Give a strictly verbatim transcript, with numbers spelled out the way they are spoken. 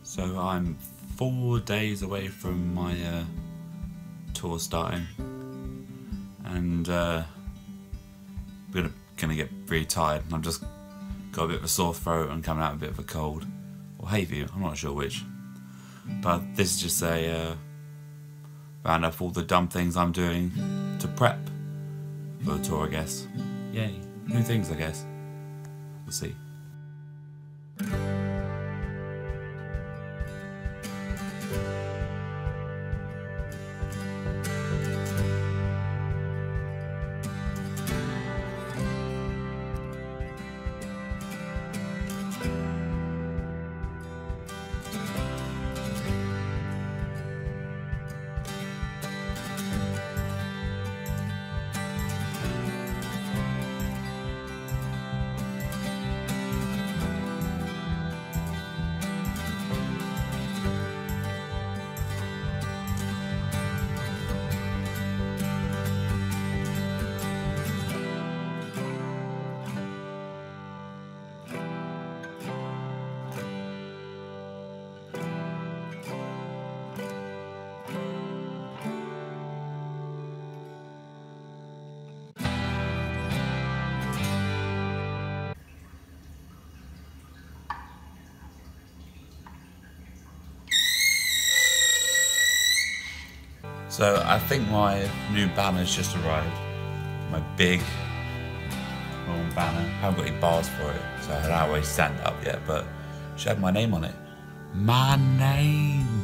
So I'm four days away from my uh, tour starting, and uh, I'm gonna, gonna get really tired. I've just got a bit of a sore throat and coming out with a bit of a cold, or hay fever, I'm not sure which. But this is just a uh, round up all the dumb things I'm doing to prep for the tour, I guess. Yay, new things, I guess. We'll see. So I think my new banner's just arrived. My big long banner. I haven't got any bars for it, so I don't always stand up yet, but it should have my name on it. My name!